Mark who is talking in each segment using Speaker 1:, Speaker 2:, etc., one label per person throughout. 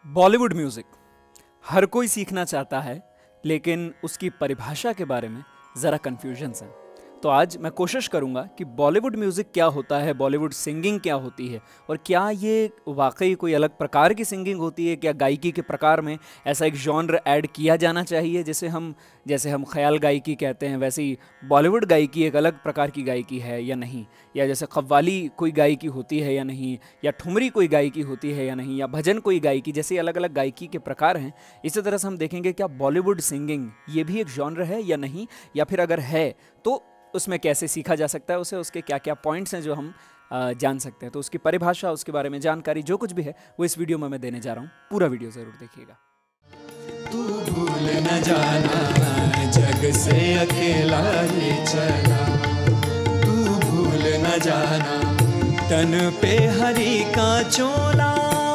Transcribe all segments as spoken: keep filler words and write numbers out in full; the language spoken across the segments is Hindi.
Speaker 1: बॉलीवुड म्यूज़िक हर कोई सीखना चाहता है, लेकिन उसकी परिभाषा के बारे में ज़रा कन्फ्यूजन्स हैं। तो आज मैं कोशिश करूंगा कि बॉलीवुड म्यूज़िक क्या होता है, बॉलीवुड सिंगिंग क्या होती है और क्या ये वाकई कोई अलग प्रकार की सिंगिंग होती है, क्या गायकी के प्रकार में ऐसा एक जॉनर ऐड किया जाना चाहिए जिसे हम जैसे हम ख्याल गायकी कहते हैं, वैसे ही बॉलीवुड गायकी एक अलग प्रकार की गायकी है या नहीं, या जैसे कव्वाली कोई गायकी होती है या नहीं, या ठुमरी कोई गायकी होती है या नहीं, या भजन कोई गायकी, जैसे अलग अलग गायकी के प्रकार हैं। इसी तरह से हम देखेंगे क्या बॉलीवुड सिंगिंग ये भी एक जॉनर है या नहीं, या फिर अगर है तो उसमें कैसे सीखा जा सकता है उसे, उसके क्या क्या पॉइंट्स हैं जो हम आ, जान सकते हैं। तो उसकी परिभाषा, उसके बारे में जानकारी जो कुछ भी है वो इस वीडियो में मैं देने जा रहा हूँ। पूरा वीडियो ज़रूर देखिएगा।
Speaker 2: तू भूल न जाना जग से अकेला ये चला, तू भूल न जाना तन पे हरी का चोला,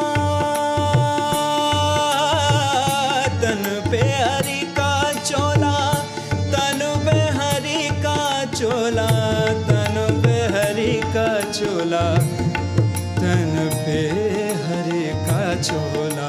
Speaker 2: तन पे हरी का चोला, तन पे हरी का चोला, तन पे हरी का चोला, तन पे हरी का चोला।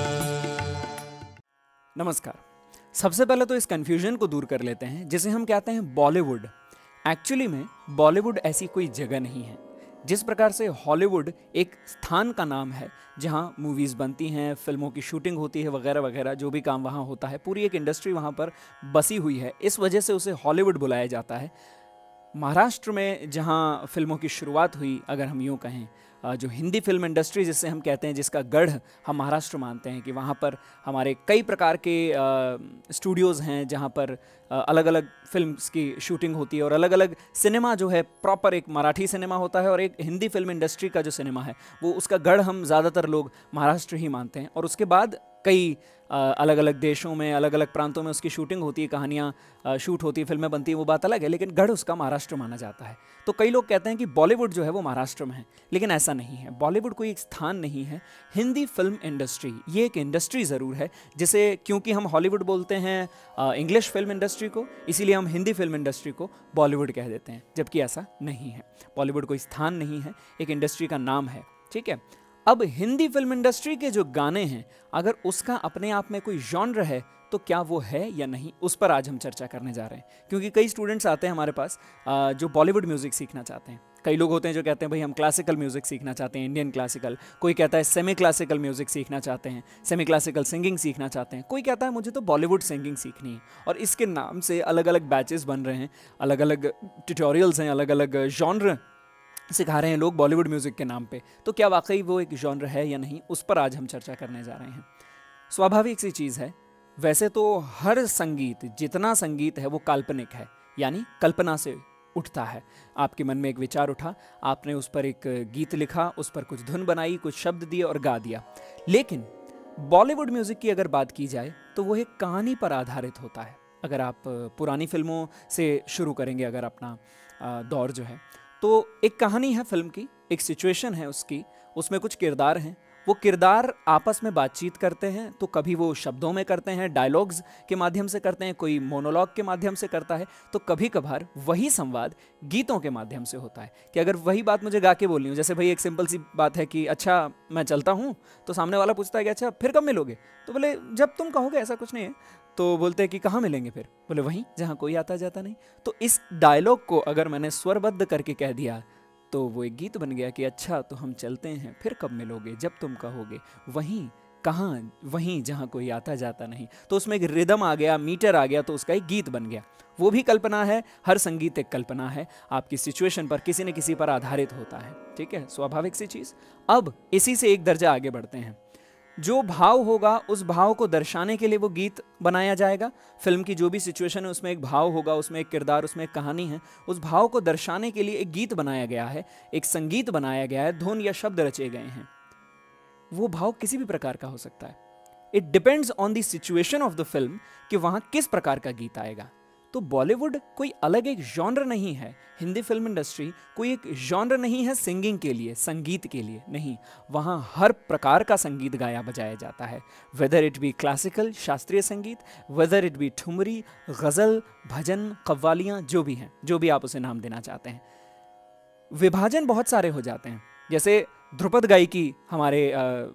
Speaker 1: नमस्कार। सबसे पहले तो इस कन्फ्यूजन को दूर कर लेते हैं जिसे हम कहते हैं बॉलीवुड। एक्चुअली में बॉलीवुड ऐसी कोई जगह नहीं है। जिस प्रकार से हॉलीवुड एक स्थान का नाम है जहां मूवीज़ बनती हैं, फिल्मों की शूटिंग होती है, वगैरह वगैरह, जो भी काम वहां होता है, पूरी एक इंडस्ट्री वहां पर बसी हुई है, इस वजह से उसे हॉलीवुड बुलाया जाता है। महाराष्ट्र में जहां फिल्मों की शुरुआत हुई, अगर हम यूँ कहें, जो हिंदी फिल्म इंडस्ट्री जिसे हम कहते हैं, जिसका गढ़ हम महाराष्ट्र मानते हैं, कि वहाँ पर हमारे कई प्रकार के स्टूडियोज़ हैं जहाँ पर अलग अलग फिल्म्स की शूटिंग होती है, और अलग अलग सिनेमा जो है, प्रॉपर एक मराठी सिनेमा होता है और एक हिंदी फिल्म इंडस्ट्री का जो सिनेमा है वो, उसका गढ़ हम ज़्यादातर लोग महाराष्ट्र ही मानते हैं। और उसके बाद कई अलग अलग देशों में, अलग अलग प्रांतों में उसकी शूटिंग होती है, कहानियाँ शूट होती है, फिल्में बनती हैं, वो बात अलग है, लेकिन गढ़ उसका महाराष्ट्र माना जाता है। तो कई लोग कहते हैं कि बॉलीवुड जो है वो महाराष्ट्र में है, लेकिन ऐसा नहीं है। बॉलीवुड कोई एक स्थान नहीं है। हिंदी फिल्म इंडस्ट्री ये एक इंडस्ट्री ज़रूर है, जिसे क्योंकि हम हॉलीवुड बोलते हैं इंग्लिश फिल्म इंडस्ट्री को, इसीलिए हम हिंदी फिल्म इंडस्ट्री को बॉलीवुड कह देते हैं, जबकि ऐसा नहीं है। बॉलीवुड कोई स्थान नहीं है, एक इंडस्ट्री का नाम है, ठीक है। अब हिंदी फिल्म इंडस्ट्री के जो गाने हैं, अगर उसका अपने आप में कोई जॉनर है तो क्या वो है या नहीं, उस पर आज हम चर्चा करने जा रहे हैं। क्योंकि कई स्टूडेंट्स आते हैं हमारे पास जो बॉलीवुड म्यूज़िक सीखना चाहते हैं। कई लोग होते हैं जो कहते हैं भाई हम क्लासिकल म्यूज़िक सीखना चाहते हैं, इंडियन क्लासिकल। कोई कहता है सेमी क्लासिकल म्यूज़िक सीखना चाहते हैं, सेमी क्लासिकल सिंगिंग सीखना चाहते हैं। कोई कहता है मुझे तो बॉलीवुड सिंगिंग सीखनी है। और इसके नाम से अलग अलग बैचेस बन रहे हैं, अलग अलग ट्यूटोरियल्स हैं, अलग अलग जॉनर सिखा रहे हैं लोग बॉलीवुड म्यूज़िक के नाम पे। तो क्या वाकई वो एक जॉनर है या नहीं, उस पर आज हम चर्चा करने जा रहे हैं। स्वाभाविक सी चीज़ है, वैसे तो हर संगीत, जितना संगीत है वो काल्पनिक है, यानी कल्पना से उठता है। आपके मन में एक विचार उठा, आपने उस पर एक गीत लिखा, उस पर कुछ धुन बनाई, कुछ शब्द दिए और गा दिया। लेकिन बॉलीवुड म्यूज़िक की अगर बात की जाए तो वो एक कहानी पर आधारित होता है। अगर आप पुरानी फिल्मों से शुरू करेंगे अगर अपना दौर जो है, तो एक कहानी है फिल्म की, एक सिचुएशन है उसकी, उसमें कुछ किरदार हैं, वो किरदार आपस में बातचीत करते हैं। तो कभी वो शब्दों में करते हैं, डायलॉग्स के माध्यम से करते हैं, कोई मोनोलॉग के माध्यम से करता है, तो कभी कभार वही संवाद गीतों के माध्यम से होता है। कि अगर वही बात मुझे गा के बोलनी हो, जैसे भाई एक सिंपल सी बात है कि अच्छा मैं चलता हूँ, तो सामने वाला पूछता है कि अच्छा फिर कब मिलोगे, तो बोले जब तुम कहोगे, ऐसा कुछ नहीं है। तो बोलते हैं कि कहाँ मिलेंगे फिर, बोले वहीं जहाँ कोई आता जाता नहीं। तो इस डायलॉग को अगर मैंने स्वरबद्ध करके कह दिया तो वो एक गीत बन गया कि अच्छा तो हम चलते हैं, फिर कब मिलोगे, जब तुम कहोगे, वहीं कहाँ, वहीं जहाँ कोई आता जाता नहीं। तो उसमें एक रिदम आ गया, मीटर आ गया, तो उसका एक गीत बन गया। वो भी कल्पना है, हर संगीत एक कल्पना है, आपकी सिचुएशन पर, किसी न किसी पर आधारित होता है, ठीक है, स्वाभाविक सी चीज़। अब इसी से एक दर्जा आगे बढ़ते हैं। जो भाव होगा उस भाव को दर्शाने के लिए वो गीत बनाया जाएगा। फिल्म की जो भी सिचुएशन है उसमें एक भाव होगा, उसमें एक किरदार, उसमें एक कहानी है, उस भाव को दर्शाने के लिए एक गीत बनाया गया है, एक संगीत बनाया गया है, धुन या शब्द रचे गए हैं। वो भाव किसी भी प्रकार का हो सकता है। It depends on the situation of the film कि वहां किस प्रकार का गीत आएगा। तो बॉलीवुड कोई अलग एक जॉनर नहीं है, हिंदी फिल्म इंडस्ट्री कोई एक जॉनर नहीं है सिंगिंग के लिए, संगीत के लिए नहीं। वहाँ हर प्रकार का संगीत गाया बजाया जाता है, वेदर इट बी क्लासिकल शास्त्रीय संगीत, whether it be thumri, ghazal, bhajan, कव्वालियाँ, जो भी हैं, जो भी आप उसे नाम देना चाहते हैं। विभाजन बहुत सारे हो जाते हैं, जैसे ध्रुपद गायकी हमारे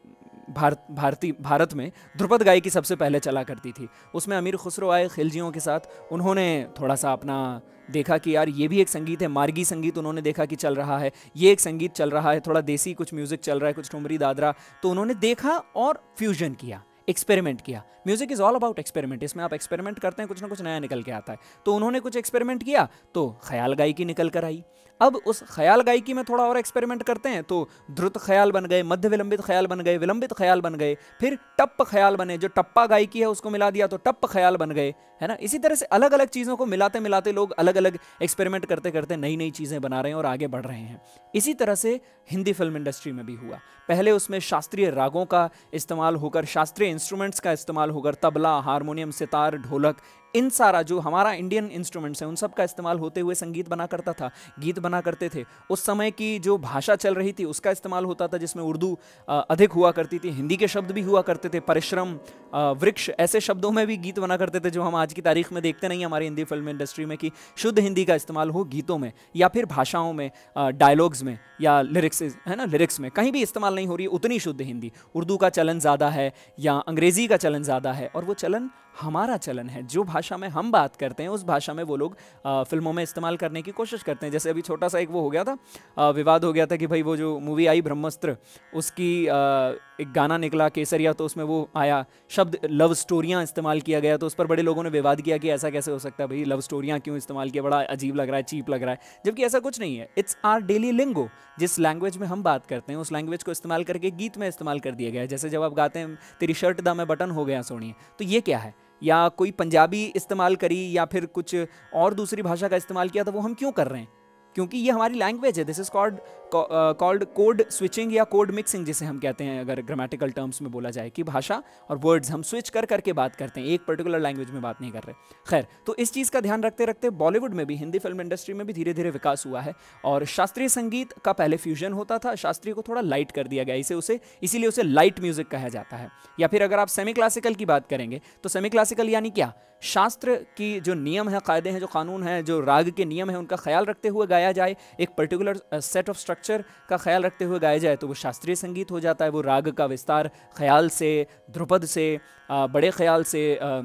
Speaker 1: भारत भारती भारत में ध्रुपद गायकी सबसे पहले चला करती थी। उसमें अमीर खुसरो आए खिलजियों के साथ, उन्होंने थोड़ा सा अपना देखा कि यार ये भी एक संगीत है, मार्गी संगीत उन्होंने देखा कि चल रहा है, ये एक संगीत चल रहा है, थोड़ा देसी कुछ म्यूज़िक चल रहा है, कुछ ठुमरी दादरा, तो उन्होंने देखा और फ्यूजन किया, एक्सपेरिमेंट किया। Music is all about experiment, इसमें आप एक्सपेरिमेंट करते हैं, कुछ ना कुछ नया निकल के आता है। तो उन्होंने कुछ एक्सपेरिमेंट किया तो ख्याल गायकी निकल कर आई। अब उस ख्याल गायकी में थोड़ा और एक्सपेरिमेंट करते हैं तो द्रुत ख्याल बन गए, मध्य विलंबित ख्याल बन गए, विलंबित ख्याल बन गए, फिर टप्प ख्याल बने, जो टप्पा गायकी है उसको मिला दिया तो टप्प ख्याल बन गए, है ना। इसी तरह से अलग अलग चीज़ों को मिलाते मिलाते लोग अलग अलग एक्सपेरिमेंट करते करते नई नई चीज़ें बना रहे हैं और आगे बढ़ रहे हैं। इसी तरह से हिंदी फिल्म इंडस्ट्री में भी हुआ। पहले उसमें शास्त्रीय रागों का इस्तेमाल होकर, शास्त्रीय इंस्ट्रूमेंट्स का इस्तेमाल होकर, तबला, हारमोनियम, सितार, ढोलक, इन सारा जो हमारा इंडियन इंस्ट्रूमेंट्स हैं उन सब का इस्तेमाल होते हुए संगीत बना करता था, गीत बना करते थे। उस समय की जो भाषा चल रही थी उसका इस्तेमाल होता था, जिसमें उर्दू अधिक हुआ करती थी, हिंदी के शब्द भी हुआ करते थे, परिश्रम, वृक्ष, ऐसे शब्दों में भी गीत बना करते थे जो हम आज की तारीख में देखते नहीं हमारी हिंदी फिल्म इंडस्ट्री में, कि शुद्ध हिंदी का इस्तेमाल हो गीतों में या फिर भाषाओं में, डायलॉग्स में या लिरिक्स, है ना, लिरिक्स में कहीं भी इस्तेमाल नहीं हो रही उतनी शुद्ध हिंदी। उर्दू का चलन ज़्यादा है या अंग्रेज़ी का चलन ज़्यादा है, और वो चलन हमारा चलन है, जो भाषा में हम बात करते हैं उस भाषा में वो लोग आ, फिल्मों में इस्तेमाल करने की कोशिश करते हैं। जैसे अभी छोटा सा एक वो हो गया था, आ, विवाद हो गया था कि भाई वो जो मूवी आई ब्रह्मास्त्र, उसकी आ, एक गाना निकला केसरिया, तो उसमें वो आया शब्द लव स्टोरियाँ इस्तेमाल किया गया, तो उस पर बड़े लोगों ने विवाद किया कि ऐसा कैसे हो सकता है भाई, लव स्टोरियाँ क्यों इस्तेमाल किया, बड़ा अजीब लग रहा है, चीप लग रहा है, जबकि ऐसा कुछ नहीं है। इट्स आर डेली लिंगो, जिस लैंग्वेज में हम बात करते हैं उस लैंग्वेज को इस्तेमाल करके गीत में इस्तेमाल कर दिया गया है। जैसे जब आप गाते हैं तेरी शर्ट दा में बटन हो गया सोनिए, तो ये क्या है, या कोई पंजाबी इस्तेमाल करी या फिर कुछ और दूसरी भाषा का इस्तेमाल किया, तो वो हम क्यों कर रहे हैं, क्योंकि ये हमारी लैंग्वेज है। This is called called code switching या कोड मिक्सिंग, जिसे हम कहते हैं अगर ग्रामेटिकल टर्म्स में बोला जाए, कि भाषा और वर्ड्स हम स्विच कर करके बात करते हैं, एक पर्टिकुलर लैंग्वेज में बात नहीं कर रहे। खैर, तो इस चीज़ का ध्यान रखते रखते बॉलीवुड में भी, हिंदी फिल्म इंडस्ट्री में भी धीरे धीरे विकास हुआ है, और शास्त्रीय संगीत का पहले फ्यूजन होता था, शास्त्रीय को थोड़ा लाइट कर दिया गया, इसे उसे इसीलिए उसे लाइट म्यूजिक कहा जाता है। या फिर अगर आप सेमी क्लासिकल की बात करेंगे तो सेमी क्लासिकल यानी क्या, शास्त्र की जो नियम है, कायदे हैं, जो कानून है, जो राग के नियम है, उनका ख्याल रखते हुए गाया जाए, एक पर्टिकुलर सेट ऑफ स्ट्रक्चर का ख्याल रखते हुए गाया जाए, तो वो शास्त्रीय संगीत हो जाता है। वो राग का विस्तार ख्याल से, ध्रुपद से, बड़े ख्याल से,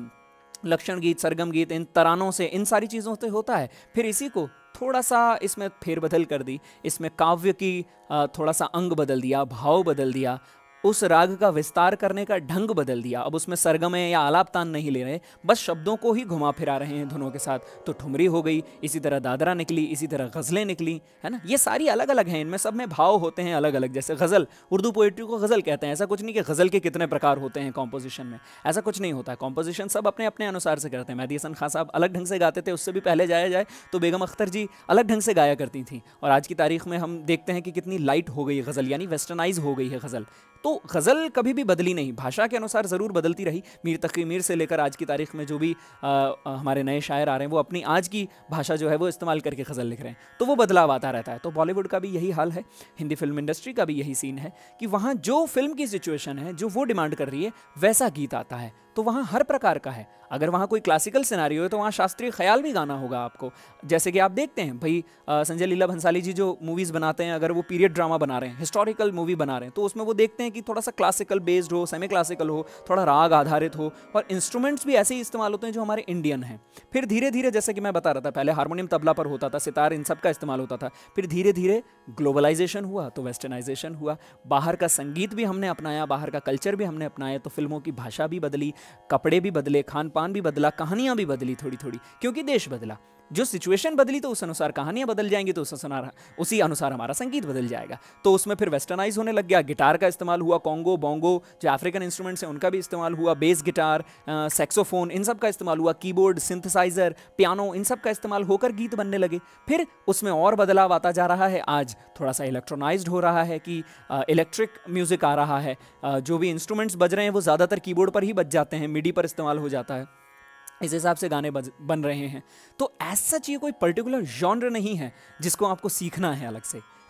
Speaker 1: लक्षण गीत, सरगम गीत, इन तरानों से, इन सारी चीज़ों से होता है। फिर इसी को थोड़ा सा इसमें फेरबदल कर दी, इसमें काव्य की थोड़ा सा अंग बदल दिया, भाव बदल दिया, उस राग का विस्तार करने का ढंग बदल दिया। अब उसमें सरगमे या आलाप तान नहीं ले रहे, बस शब्दों को ही घुमा फिरा रहे हैं धुनों के साथ। तो ठुमरी हो गई, इसी तरह दादरा निकली, इसी तरह गज़लें निकली, है ना। ये सारी अलग अलग हैं, इनमें सब में भाव होते हैं अलग अलग। जैसे गज़ल, उर्दू पोइट्री को गज़ल कहते हैं। ऐसा कुछ नहीं कि गज़ल के कितने प्रकार होते हैं कॉम्पोजिशन में, ऐसा कुछ नहीं होता है। कॉम्पोजिशन सब अपने अपने अनुसार से करते हैं। मेहदी हसन खान साहब अलग ढंग से गाते थे, उससे भी पहले जाया जाए तो बेगम अख्तर जी अलग ढंग से गाया करती थी। और आज की तारीख में हम देखते हैं कि कितनी लाइट हो गई है गज़ल, यानी वेस्टर्नाइज हो गई है गज़ल। तो गज़ल कभी भी बदली नहीं, भाषा के अनुसार ज़रूर बदलती रही। मीर तकी मीर से लेकर आज की तारीख में जो भी आ, आ, हमारे नए शायर आ रहे हैं, वो अपनी आज की भाषा जो है वो इस्तेमाल करके गज़ल लिख रहे हैं, तो वो बदलाव आता रहता है। तो बॉलीवुड का भी यही हाल है, हिंदी फिल्म इंडस्ट्री का भी यही सीन है कि वहाँ जो फिल्म की सिचुएशन है, जो वो डिमांड कर रही है, वैसा गीत आता है। तो वहाँ हर प्रकार का है। अगर वहाँ कोई क्लासिकल सिनारियो है तो वहाँ शास्त्रीय ख्याल भी गाना होगा आपको। जैसे कि आप देखते हैं भाई, संजय लीला भंसाली जी जो मूवीज़ बनाते हैं, अगर वो पीरियड ड्रामा बना रहे हैं, हिस्टोरिकल मूवी बना रहे हैं, तो उसमें वो देखते हैं कि थोड़ा सा क्लासिकल बेस्ड हो, सेमी क्लासिकल हो, थोड़ा राग आधारित हो, और इंस्ट्रूमेंट्स भी ऐसे ही इस्तेमाल होते हैं जो हमारे इंडियन हैं। फिर धीरे धीरे, जैसे कि मैं बता रहा था, पहले हारमोनियम तबला पर होता था, सितार, इन सब का इस्तेमाल होता था। फिर धीरे धीरे ग्लोबलाइजेशन हुआ तो वेस्टर्नाइजेशन हुआ, बाहर का संगीत भी हमने अपनाया, बाहर का कल्चर भी हमने अपनाया, तो फिल्मों की भाषा भी बदली, कपड़े भी बदले, खान पान भी बदला, कहानियां भी बदली थोड़ी थोड़ी, क्योंकि देश बदला। जो सिचुएशन बदली तो उस अनुसार कहानियां बदल जाएंगी, तो उस अनुसार उसी अनुसार हमारा संगीत बदल जाएगा। तो उसमें फिर वेस्टर्नाइज होने लग गया, गिटार का इस्तेमाल हुआ, कॉन्गो, बोंगो जो अफ्रीकन इंस्ट्रूमेंट्स हैं उनका भी इस्तेमाल हुआ, बेस गिटार, सैक्सोफोन, इन सब का इस्तेमाल हुआ, कीबोर्ड, सिंथेसाइजर, पियानो, इन सब का इस्तेमाल होकर गीत बनने लगे। फिर उसमें और बदलाव आता जा रहा है, आज थोड़ा सा इलेक्ट्रोनाइज्ड हो रहा है कि इलेक्ट्रिक म्यूजिक आ रहा है, जो भी इंस्ट्रूमेंट्स बज रहे हैं वो ज़्यादातर कीबोर्ड पर ही बज जाते हैं, मिडी पर इस्तेमाल हो जाता है, इस हिसाब से गाने बन रहे हैं। तो ऐसा चाहिए कोई पर्टिकुलर जॉनर नहीं है जिसको आपको सीखना है अलग से,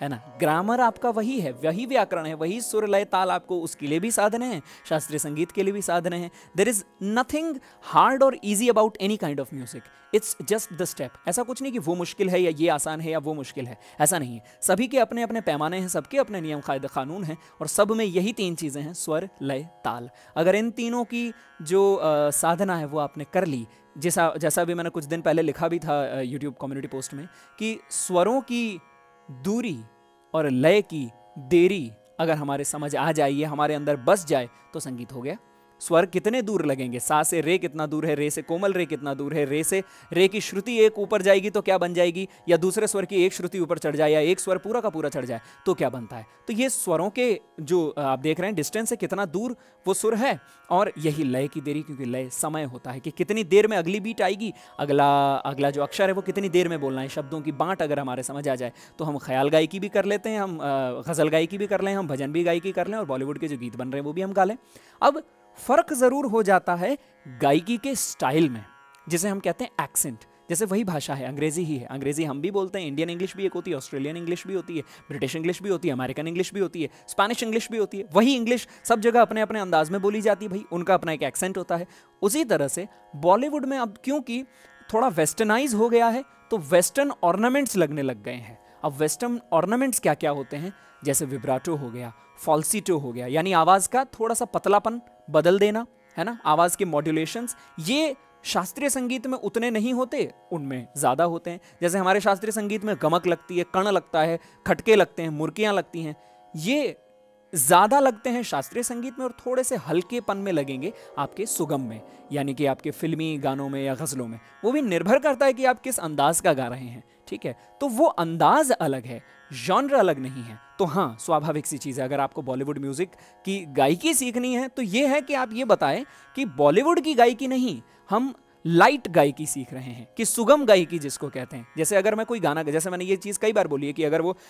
Speaker 1: है ना। ग्रामर आपका वही है, वही व्याकरण है, वही सुर लय ताल आपको उसके लिए भी साधन है, शास्त्रीय संगीत के लिए भी साधन है। देयर इज नथिंग हार्ड और easy about any kind of music, it's just the step. ऐसा कुछ नहीं कि वो मुश्किल है या ये आसान है या वो मुश्किल है, ऐसा नहीं है। सभी के अपने अपने पैमाने हैं, सबके अपने नियम कायदे कानून हैं, और सब में यही तीन चीज़ें हैं, स्वर लय ताल। अगर इन तीनों की जो आ, साधना है वो आपने कर ली, जैसा जैसा भी मैंने कुछ दिन पहले लिखा भी था यूट्यूब कम्युनिटी पोस्ट में, कि स्वरों की दूरी और लय की देरी अगर हमारे समझ आ जाए, ये हमारे अंदर बस जाए, तो संगीत हो गया। स्वर कितने दूर लगेंगे, सा से रे कितना दूर है, रे से कोमल रे कितना दूर है, रे से रे की श्रुति एक ऊपर जाएगी तो क्या बन जाएगी, या दूसरे स्वर की एक श्रुति ऊपर चढ़ जाए, या एक स्वर पूरा का पूरा चढ़ जाए तो क्या बनता है। तो ये स्वरों के जो आप देख रहे हैं डिस्टेंस है, कितना दूर वो सुर है, और यही लय की देरी, क्योंकि लय समय होता है कि कितनी देर में अगली बीट आएगी, अगला अगला जो अक्षर है वो कितनी देर में बोलना है। शब्दों की बाँट अगर हमारे समझ आ जाए तो हम ख्याल गायकी भी कर लेते हैं, हम गज़ल गायकी भी कर लें, हम भजन भी गायकी कर लें, और बॉलीवुड के जो गीत बन रहे हैं वो भी हम गा लें। अब फर्क जरूर हो जाता है गायकी के स्टाइल में, जिसे हम कहते हैं एक्सेंट। जैसे वही भाषा है, अंग्रेजी ही है, अंग्रेजी हम भी बोलते हैं, इंडियन इंग्लिश भी एक होती है, ऑस्ट्रेलियन इंग्लिश भी होती है, ब्रिटिश इंग्लिश भी होती है, अमेरिकन इंग्लिश भी होती है, स्पेनिश इंग्लिश भी होती है। वही इंग्लिश सब जगह अपने अपने अंदाज में बोली जाती है, भाई उनका अपना एक एक्सेंट होता है। उसी तरह से बॉलीवुड में अब क्योंकि थोड़ा वेस्टर्नाइज हो गया है, तो वेस्टर्न ऑर्नामेंट्स लगने लग गए हैं। अब वेस्टर्न ऑर्नामेंट्स क्या क्या होते हैं, जैसे विब्राटो हो गया, फॉल्सीटो हो गया, यानी आवाज़ का थोड़ा सा पतलापन बदल देना, है ना, आवाज़ के मॉड्यूलेशंस, ये शास्त्रीय संगीत में उतने नहीं होते, उनमें ज़्यादा होते हैं। जैसे हमारे शास्त्रीय संगीत में गमक लगती है, कण लगता है, खटके लगते हैं, मुर्कियाँ लगती हैं, ये ज़्यादा लगते हैं शास्त्रीय संगीत में, और थोड़े से हल्केपन में लगेंगे आपके सुगम में, यानी कि आपके फिल्मी गानों में या गज़लों में। वो भी निर्भर करता है कि आप किस अंदाज का गा रहे हैं, ठीक है। तो वो अंदाज अलग है, जॉनर अलग नहीं है। तो हाँ, स्वाभाविक सी चीज़ है, अगर आपको बॉलीवुड म्यूज़िक की गायकी सीखनी है तो ये है कि आप ये बताएं कि बॉलीवुड की गायकी नहीं, हम लाइट गायकी सीख रहे हैं, कि सुगम गायकी जिसको कहते हैं। जैसे अगर मैं कोई गाना, जैसे मैंने ये चीज़ कई बार बोली है कि अगर वो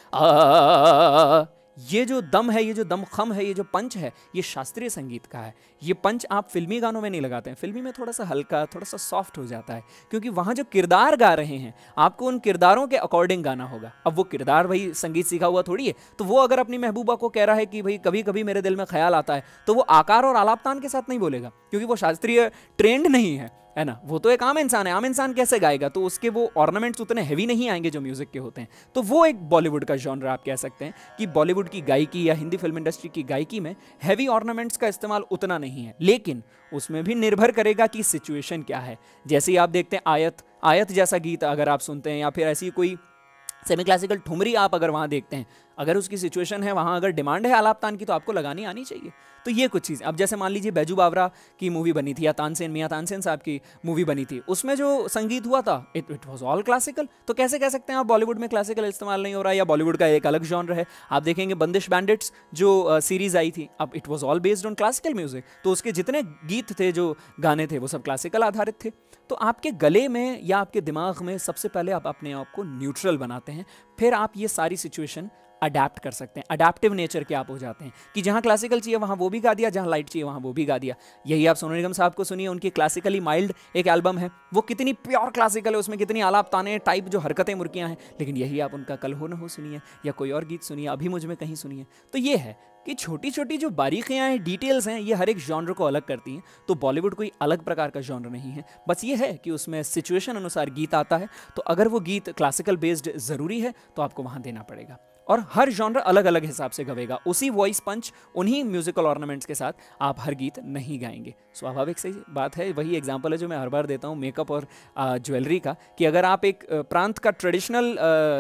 Speaker 1: आ, ये जो दम है, ये जो दम खम है, ये जो पंच है, ये शास्त्रीय संगीत का है। ये पंच आप फिल्मी गानों में नहीं लगाते हैं, फिल्मी में थोड़ा सा हल्का, थोड़ा सा सॉफ्ट हो जाता है, क्योंकि वहाँ जो किरदार गा रहे हैं आपको उन किरदारों के अकॉर्डिंग गाना होगा। अब वो किरदार भाई संगीत सीखा हुआ थोड़ी है, तो वो अगर अपनी महबूबा को कह रहा है कि भाई कभी कभी मेरे दिल में ख्याल आता है, तो वो आकार और आलापतान के साथ नहीं बोलेगा, क्योंकि वो शास्त्रीय ट्रेंड नहीं है, है ना। वो तो एक आम इंसान है, आम इंसान कैसे गाएगा, तो उसके वो ऑर्नामेंट्स उतने हैवी नहीं आएंगे जो म्यूजिक के होते हैं। तो वो एक बॉलीवुड का जॉनर आप कह सकते हैं कि बॉलीवुड की गायकी या हिंदी फिल्म इंडस्ट्री की गायकी में हैवी ऑर्नामेंट्स का इस्तेमाल उतना नहीं है, लेकिन उसमें भी निर्भर करेगा कि सिचुएशन क्या है। जैसे आप देखते हैं आयत आयत जैसा गीत अगर आप सुनते हैं, या फिर ऐसी कोई सेमी क्लासिकल ठुमरी आप अगर वहाँ देखते हैं, अगर उसकी सिचुएशन है, वहाँ अगर डिमांड है आलापतान की, तो आपको लगानी आनी चाहिए। तो ये कुछ चीज़। अब जैसे मान लीजिए बैजू बावरा की मूवी बनी थी, या तानसेन मियाँ तानसेन साहब की मूवी बनी थी, उसमें जो संगीत हुआ था it it was all classical. तो कैसे कह सकते हैं आप बॉलीवुड में क्लासिकल इस्तेमाल नहीं हो रहा है, या बॉलीवुड का एक अलग जॉनर है। आप देखेंगे बंदिश बैंडिट्स जो सीरीज आई थी, अब it was all based on classical music, तो उसके जितने गीत थे, जो गाने थे, वो सब क्लासिकल आधारित थे। तो आपके गले में या आपके दिमाग में सबसे पहले आप अपने आप को न्यूट्रल बनाते हैं, फिर आप ये सारी सिचुएशन अडेप्ट कर सकते हैं। अडेप्टिव नेचर के आप हो जाते हैं कि जहाँ क्लासिकल चाहिए वहाँ वो भी गा दिया, जहाँ लाइट चाहिए वहाँ वो भी गा दिया। यही आप सोनू निगम साहब को सुनिए, उनकी क्लासिकली माइल्ड एक एल्बम है, वो कितनी प्योर क्लासिकल है, उसमें कितनी आलाप ताने टाइप जो हरकतें मुर्कियाँ हैं। लेकिन यही आप उनका कल हो न हो सुनिए, या कोई और गीत सुनिए, अभी मुझ में कहीं सुनिए। तो ये है कि छोटी छोटी जो बारीकियाँ हैं, डिटेल्स हैं, ये हर एक जॉनर को अलग करती हैं। तो बॉलीवुड कोई अलग प्रकार का जॉनर नहीं है, बस ये है कि उसमें सिचुएशन अनुसार गीत आता है। तो अगर वो गीत क्लासिकल बेस्ड ज़रूरी है तो आपको वहाँ देना पड़ेगा, और हर जॉनर अलग अलग हिसाब से गवेगा। उसी वॉइस पंच, उन्हीं म्यूजिकल ऑर्नामेंट्स के साथ आप हर गीत नहीं गाएंगे। स्वाभाविक सी बात है, वही एग्जांपल है जो मैं हर बार देता हूँ मेकअप और ज्वेलरी का, कि अगर आप एक प्रांत का ट्रेडिशनल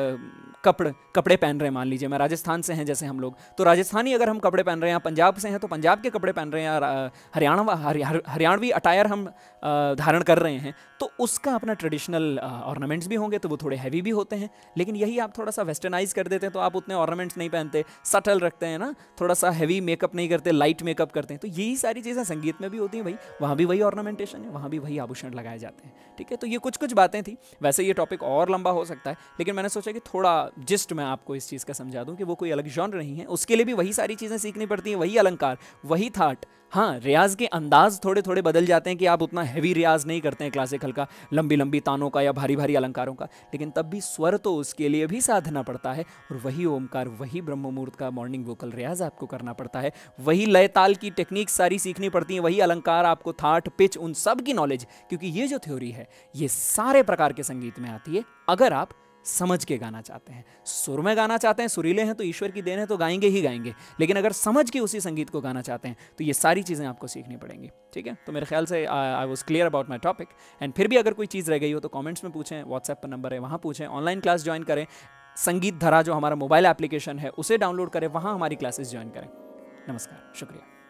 Speaker 1: कपड़े कपड़े पहन रहे हैं, मान लीजिए मैं राजस्थान से हैं जैसे हम लोग, तो राजस्थानी अगर हम कपड़े पहन रहे हैं, पंजाब से हैं तो पंजाब के कपड़े पहन रहे हैं, या हरियाणा हरियाणवी अटायर हम धारण कर रहे हैं, तो उसका अपना ट्रेडिशनल ऑर्नामेंट्स भी होंगे, तो वो थोड़े हैवी भी होते हैं। लेकिन यही आप थोड़ा सा वेस्टर्नाइज कर देते हैं, तो आप उतने ऑर्नामेंट्स नहीं पहनते, सटल रखते हैं ना, थोड़ा सा हैवी मेकअप नहीं करते, लाइट मेकअप करते हैं। तो यही सारी चीज़ें संगीत में भी होती हैं भाई, वहाँ भी वही ऑर्नामेंटेशन है, वहाँ भी वही आभूषण लगाए जाते हैं, ठीक है। तो ये कुछ कुछ बातें थी। वैसे ये टॉपिक और लंबा हो सकता है, लेकिन मैंने सोचा कि थोड़ा जिस्ट मैं आपको इस चीज़ का समझा दूं कि वो कोई अलग जॉनर नहीं है, उसके लिए भी वही सारी चीज़ें सीखनी पड़ती हैं, वही अलंकार, वही थाट। हाँ, रियाज के अंदाज थोड़े थोड़े बदल जाते हैं कि आप उतना हैवी रियाज नहीं करते हैं क्लासिकल का, लंबी लंबी तानों का या भारी भारी अलंकारों का, लेकिन तब भी स्वर तो उसके लिए भी साधना पड़ता है, और वही ओमकार, वही ब्रह्म मुहूर्त का मॉर्निंग वोकल रियाज आपको करना पड़ता है, वही लय ताल की टेक्निक सारी सीखनी पड़ती है, वही अलंकार आपको, थाट, पिच, उन सब की नॉलेज, क्योंकि ये जो थ्योरी है ये सारे प्रकार के संगीत में आती है अगर आप समझ के गाना चाहते हैं। सुर में गाना चाहते हैं, सुरीले हैं तो ईश्वर की देन है तो गाएंगे ही गाएंगे, लेकिन अगर समझ के उसी संगीत को गाना चाहते हैं तो ये सारी चीज़ें आपको सीखनी पड़ेंगी। ठीक है, तो मेरे ख्याल से I was clear about my topic. And फिर भी अगर कोई चीज़ रह गई हो तो कॉमेंट्स में पूछें, व्हाट्सएप पर नंबर है वहाँ पूछें, ऑनलाइन क्लास ज्वाइन करें, संगीत धरा जो हमारा मोबाइल एप्लीकेशन है उसे डाउनलोड करें, वहाँ हमारी क्लासेस ज्वाइन करें। नमस्कार, शुक्रिया।